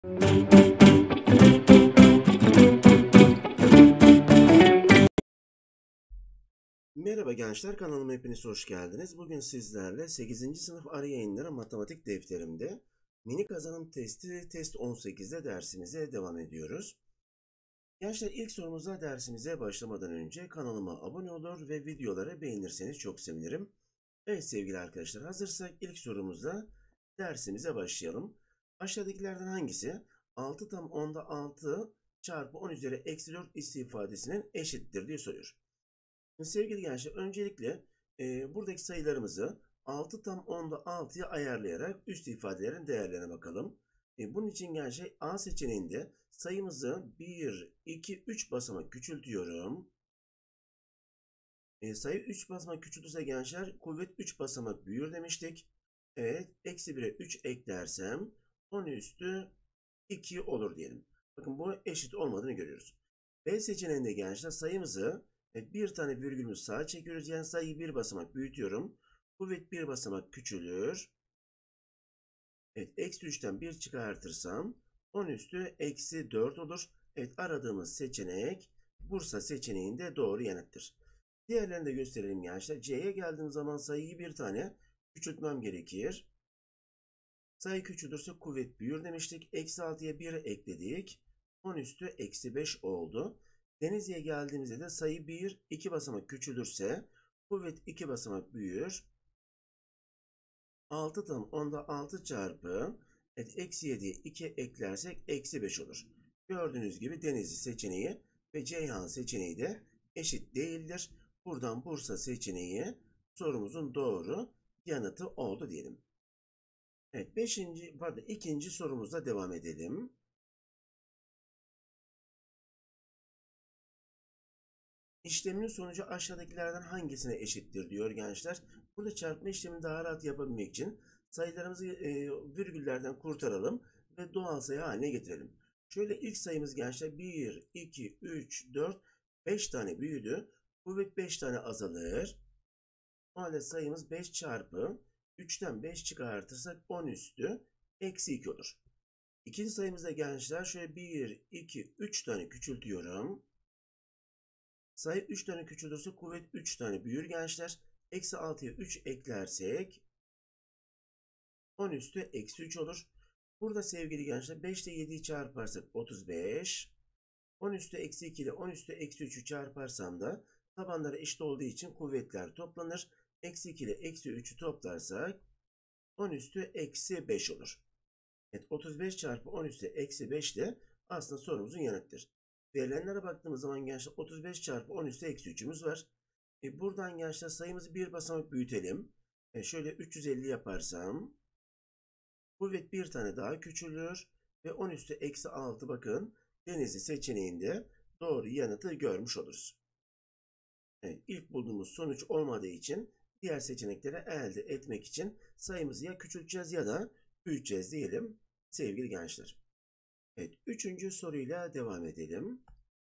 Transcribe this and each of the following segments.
Merhaba gençler, kanalıma hepiniz hoş geldiniz. Bugün sizlerle 8. sınıf ara yayınları matematik defterimde mini kazanım testi test 18'de dersimize devam ediyoruz. Gençler, ilk sorumuza dersimize başlamadan önce kanalıma abone olur ve videoları beğenirseniz çok sevinirim. Evet sevgili arkadaşlar, hazırsak ilk sorumuzda dersimize başlayalım. Aşağıdakilerden hangisi 6 tam onda 6 çarpı 10 üzeri eksi 4 ifadesinin eşittir diye soruyor. Sevgili gençler, öncelikle buradaki sayılarımızı 6 tam onda 6'ya ayarlayarak üst ifadelerin değerlerine bakalım. Bunun için gençler A seçeneğinde sayımızı 1, 2, 3 basamak küçültüyorum. Sayı 3 basamak küçültürse gençler kuvvet 3 basamak büyür demiştik. Evet, eksi 1'e 3 eklersem 10 üstü 2 olur diyelim. Bakın bu eşit olmadığını görüyoruz. B seçeneğinde gençler sayımızı bir tane virgülümüz sağa çekiyoruz. Yani sayıyı bir basamak büyütüyorum. Kuvvet bir basamak küçülür. Evet, eksi 3'ten 1 çıkartırsam 10 üstü eksi 4 olur. Evet, aradığımız seçenek Bursa seçeneğinde doğru yanıttır. Diğerlerini de gösterelim gençler. C'ye geldiğim zaman sayıyı bir tane küçültmem gerekir. Sayı küçülürse kuvvet büyür demiştik. Eksi 6'ya 1 ekledik. 10 üstü eksi 5 oldu. Denizli'ye geldiğimizde de sayı 1, 2 basamak küçülürse kuvvet 2 basamak büyür. 6 tam onda 6 çarpı eksi 7'ye 2 eklersek eksi 5 olur. Gördüğünüz gibi Denizli seçeneği ve Ceyhan seçeneği de eşit değildir. Buradan Bursa seçeneği sorumuzun doğru yanıtı oldu diyelim. Evet, ikinci sorumuzla devam edelim. İşlemin sonucu aşağıdakilerden hangisine eşittir diyor gençler. Burada çarpma işlemini daha rahat yapabilmek için sayılarımızı virgüllerden kurtaralım ve doğal sayı haline getirelim. Şöyle ilk sayımız gençler 1, 2, 3, 4, 5 tane büyüdü. Kuvvet 5 tane azalır. O halde sayımız 5 çarpı 3'ten 5 çıkartırsak 10 üstü eksi 2 olur. İkinci sayımızda gençler şöyle 1, 2, 3 tane küçültüyorum. Sayı 3 tane küçülürse kuvvet 3 tane büyür gençler. Eksi 6'ya 3 eklersek 10 üstü eksi 3 olur. Burada sevgili gençler 5 ile 7'yi çarparsak 35. 10 üstü eksi 2 ile 10 üstü eksi 3'ü çarparsam da tabanları eşit olduğu için kuvvetler toplanır. Eksi 2 ile eksi 3'ü toplarsak 10 üstü eksi 5 olur. Evet, 35 çarpı 10 üstü eksi 5 de aslında sorumuzun yanıtıdır. Değerlenlere baktığımız zaman gençler 35 çarpı 10 üstü eksi 3'ümüz var. Buradan gençler sayımızı bir basamak büyütelim. Şöyle 350 yaparsam kuvvet bir tane daha küçülür ve 10 üstü eksi 6 bakın Denizli seçeneğinde doğru yanıtı görmüş oluruz. Evet, ilk bulduğumuz sonuç olmadığı için diğer seçenekleri elde etmek için sayımızı ya küçülteceğiz ya da büyüteceğiz diyelim sevgili gençler. Evet, üçüncü soruyla devam edelim.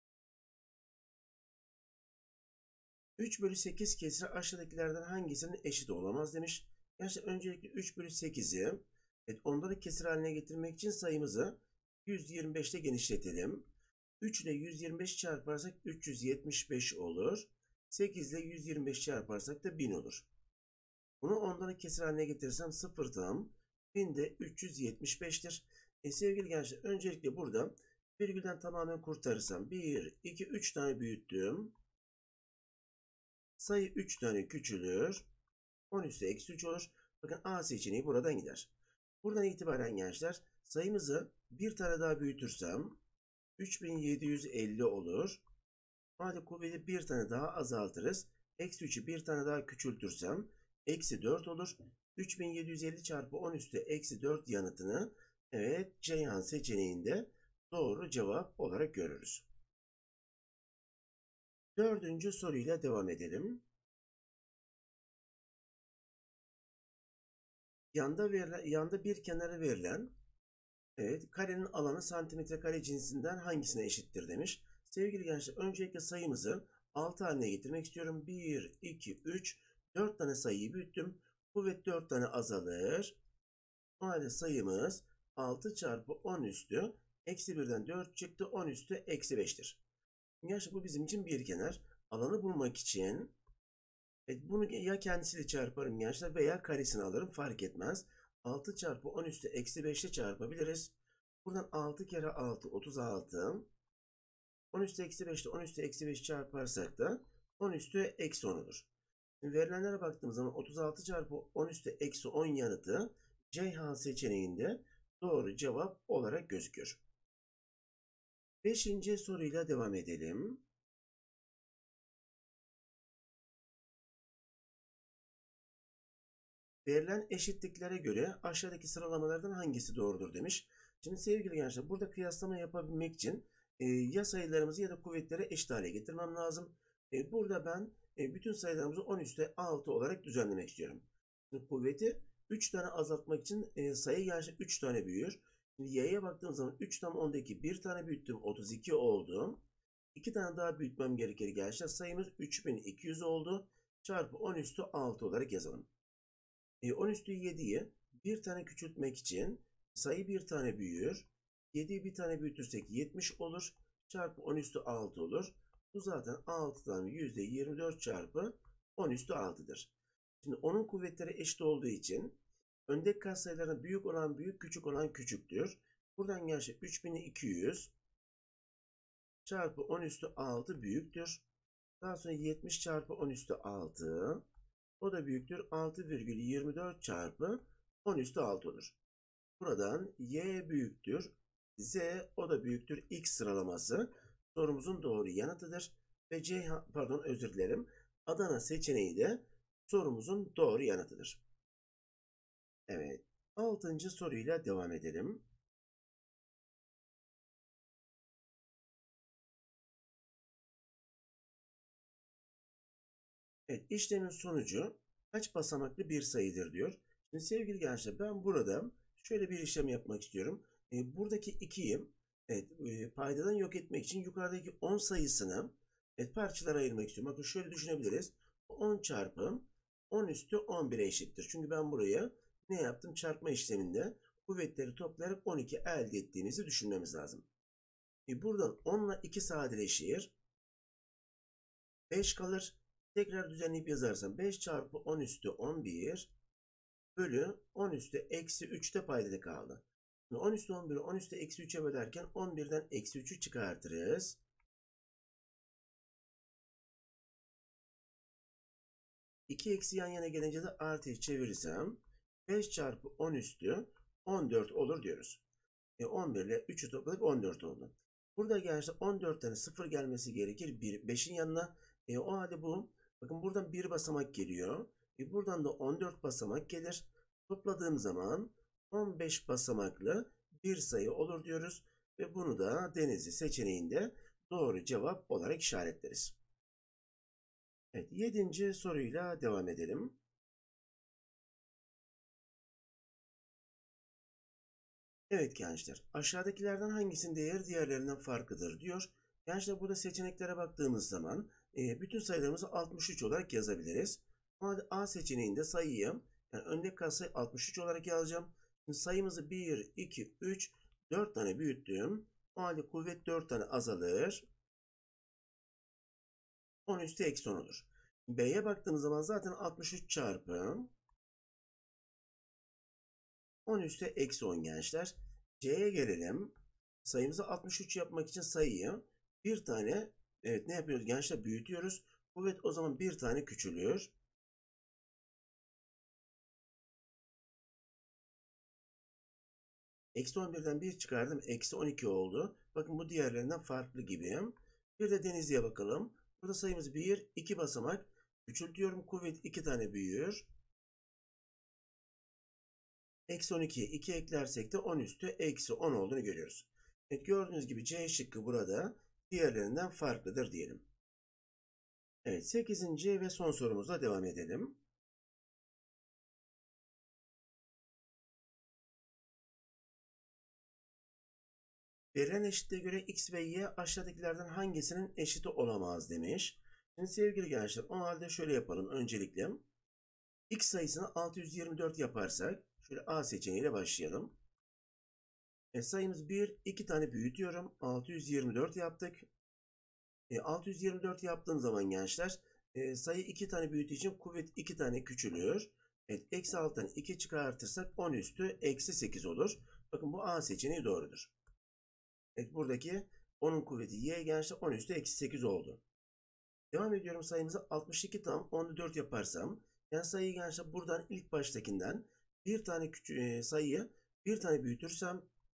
3 bölü 8 kesri aşağıdakilerden hangisinin eşit olamaz demiş. Gençler öncelikle 3 bölü 8'i onları kesir haline getirmek için sayımızı 125 ile genişletelim. 3 ile 125 çarparsak 375 olur. 8 ile 125 çarparsak da 1000 olur. Bunu onları kesir haline getirirsem 0 tam 1000 de 375'tir. Sevgili gençler, öncelikle burada virgülden tamamen kurtarırsam 1, 2, 3 tane büyüttüm. Sayı 3 tane küçülür. 10 üstü eksi 3 olur. Bakın A seçeneği buradan gider. Buradan itibaren gençler sayımızı bir tane daha büyütürsem 3750 olur. Hadi kuvveti bir tane daha azaltırız. Eksi 3'ü bir tane daha küçültürsem eksi 4 olur. 3750 çarpı 10 üstü eksi 4 yanıtını evet Ceyhan seçeneğinde doğru cevap olarak görürüz. Dördüncü soruyla devam edelim. Yanda bir kenara verilen karenin alanı santimetre kare cinsinden hangisine eşittir demiş. Sevgili gençler, öncelikle sayımızı 6 haline getirmek istiyorum. 1, 2, 3, 4 tane sayıyı büyüttüm. Kuvvet 4 tane azalır. O halde sayımız 6 çarpı 10 üstü eksi 1'den 4 çıktı. 10 üstü eksi 5'tir. Gerçi bu bizim için bir kenar. Alanı bulmak için bunu ya kendisiyle çarparım gençler veya karesini alırım, fark etmez. 6 çarpı 10 üstü eksi 5 ile çarpabiliriz. Buradan 6 kere 6 36. 10 üstü eksi 5 ile 10 üstü eksi 5 çarparsak da 10 üstü eksi 10 olur. Şimdi verilenlere baktığımız zaman 36 çarpı 10 üstü eksi 10 yanıtı Ceyhan seçeneğinde doğru cevap olarak gözüküyor. 5. soruyla devam edelim. Verilen eşitliklere göre aşağıdaki sıralamalardan hangisi doğrudur demiş. Şimdi sevgili gençler, burada kıyaslama yapabilmek için ya sayılarımızı ya da kuvvetleri eşit hale getirmem lazım. Burada ben bütün sayılarımızı 10 üstü 6 olarak düzenlemek istiyorum. Şimdi kuvveti 3 tane azaltmak için sayı gençler 3 tane büyür. Şimdi y'ye baktığım zaman 3 tam 10'daki 1 tane büyüttüm, 32 oldu. 2 tane daha büyütmem gerekir gençler. Sayımız 3200 oldu. Çarpı 10 üstü 6 olarak yazalım. 10 üstü 7'yi bir tane küçültmek için sayı bir tane büyür. 7'yi bir tane büyütürsek 70 olur. Çarpı 10 üstü 6 olur. Bu zaten 6'dan %24 çarpı 10 üstü 6'dır. Şimdi onun kuvvetleri eşit olduğu için öndeki katsayılarına büyük olan büyük, küçük olan küçüktür. Buradan gelse 3200 çarpı 10 üstü 6 büyüktür. Daha sonra 70 çarpı 10 üstü 6. O da büyüktür. 6,24 çarpı 10 üstü 6 olur. Buradan y büyüktür. Z o da büyüktür. X sıralaması sorumuzun doğru yanıtıdır. Ve özür dilerim. Adana seçeneği de sorumuzun doğru yanıtıdır. Evet. 6. soruyla devam edelim. Evet, işlemin sonucu kaç basamaklı bir sayıdır diyor. Şimdi sevgili gençler, ben burada şöyle bir işlem yapmak istiyorum. Buradaki 2'yi paydadan yok etmek için yukarıdaki 10 sayısını parçalara ayırmak istiyorum. Bakın şöyle düşünebiliriz. 10 çarpı 10 üstü 11'e eşittir. Çünkü ben buraya ne yaptım? Çarpma işleminde kuvvetleri toplayarak 12 elde ettiğimizi düşünmemiz lazım. Buradan 10 ile 2 sadeleşir. 5 kalır. Tekrar düzenleyip yazarsam 5 çarpı 10 üstü 11 bölü 10 üstü eksi 3'te paydada kaldı. Şimdi 10 üstü 11'i 10 üstü eksi 3'e bölerken 11'den eksi 3'ü çıkartırız. İki eksi yan yana gelince de artıya çevirirsem 5 çarpı 10 üstü 14 olur diyoruz. 11 ile 3'ü topladık 14 oldu. Burada gençler 14 tane 0 gelmesi gerekir 5'in yanına. O halde bu, bakın buradan bir basamak geliyor. Buradan da 14 basamak gelir. Topladığım zaman 15 basamaklı bir sayı olur diyoruz. Ve bunu da Denizli seçeneğinde doğru cevap olarak işaretleriz. Evet, 7. soruyla devam edelim. Evet gençler, aşağıdakilerden hangisinin değeri diğerlerinden farklıdır diyor. Gençler, burada seçeneklere baktığımız zaman bütün sayılarımızı 63 olarak yazabiliriz. A seçeneğinde sayıyı, yani öndeki katsayı 63 olarak yazacağım. Şimdi sayımızı 1, 2, 3, 4 tane büyüttüm. O halde kuvvet 4 tane azalır. 10 üstü eksi 10 olur. B'ye baktığımız zaman zaten 63 çarpı 10 üstü eksi 10 gençler. C'ye gelelim. Sayımızı 63 yapmak için sayıyı bir tane, evet, ne yapıyoruz gençler? Büyütüyoruz. Kuvvet o zaman bir tane küçülüyor. Eksi 11'den 1 çıkardım. Eksi 12 oldu. Bakın bu diğerlerinden farklı gibi. Bir de Denizli'ye bakalım. Burada sayımız 1, 2 basamak. Küçültüyorum. Kuvvet 2 tane büyüyor. Eksi 12'ye 2 eklersek de 10 üstü eksi 10 olduğunu görüyoruz. Evet, gördüğünüz gibi C şıkkı burada diğerlerinden farklıdır diyelim. Evet, 8. ve son sorumuzla devam edelim. Verilen eşitliğe göre x ve y aşağıdakilerden hangisinin eşiti olamaz demiş. Şimdi sevgili gençler, o halde şöyle yapalım öncelikle. X sayısını 624 yaparsak şöyle A seçeneğiyle başlayalım. Sayımız 1, 2 tane büyütüyorum. 624 yaptık. 624 yaptığım zaman gençler sayı 2 tane büyüdüğü için kuvvet 2 tane küçülüyor. Evet, eksi 6'dan 2 çıkartırsak 10 üstü eksi 8 olur. Bakın bu A seçeneği doğrudur. Evet, buradaki 10'un kuvveti y gençler 10 üstü eksi 8 oldu. Devam ediyorum sayımıza 62 tam 10'u 4 yaparsam yani sayıyı gençler buradan ilk baştakinden bir tane sayıyı bir tane büyütürsem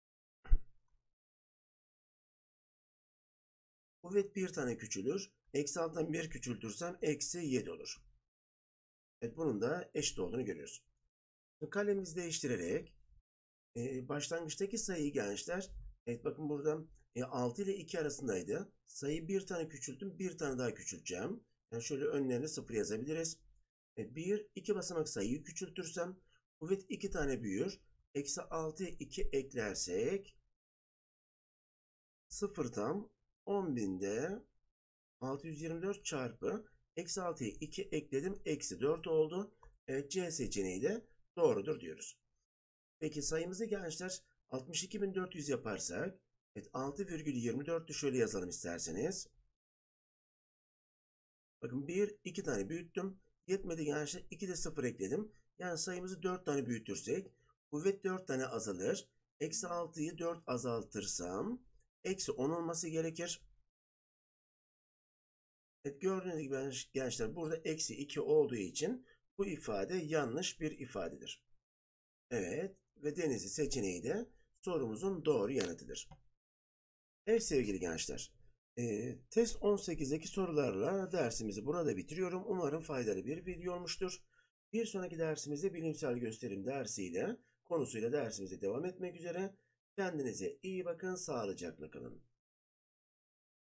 kuvvet bir tane küçülür. Eksi 6'dan 1 küçültürsem eksi 7 olur. Evet, bunun da eşit olduğunu görüyoruz. Kalemimizi değiştirerek başlangıçtaki sayıyı gençler, evet bakın burada 6 ile 2 arasındaydı. Sayıyı bir tane küçülttüm, bir tane daha küçülteceğim. Yani şöyle önlerine 0 yazabiliriz. 1, 2 basamak sayıyı küçültürsem kuvvet 2 tane büyür. Eksi 6'ya 2 eklersek 0 tam 10.000'de 624 çarpı eksi 6'ya 2 ekledim. Eksi 4 oldu. Evet, C seçeneği de doğrudur diyoruz. Peki sayımızı gençler 62.400 yaparsak, evet 6,24'tü, şöyle yazalım isterseniz. Bakın 1, 2 tane büyüttüm. Yetmedi gençler, 2 de 0 ekledim. Yani sayımızı 4 tane büyütürsek kuvvet 4 tane azalır. Eksi 6'yı 4 azaltırsam eksi 10 olması gerekir. Evet, gördüğünüz gibi gençler burada eksi 2 olduğu için bu ifade yanlış bir ifadedir. Evet ve Denizli seçeneği de sorumuzun doğru yanıtıdır. Evet sevgili gençler, test 18'deki sorularla dersimizi burada bitiriyorum. Umarım faydalı bir video olmuştur. Bir sonraki dersimizde bilimsel gösterim dersiyle konusuyla dersimize devam etmek üzere. Kendinize iyi bakın, sağlıcakla kalın.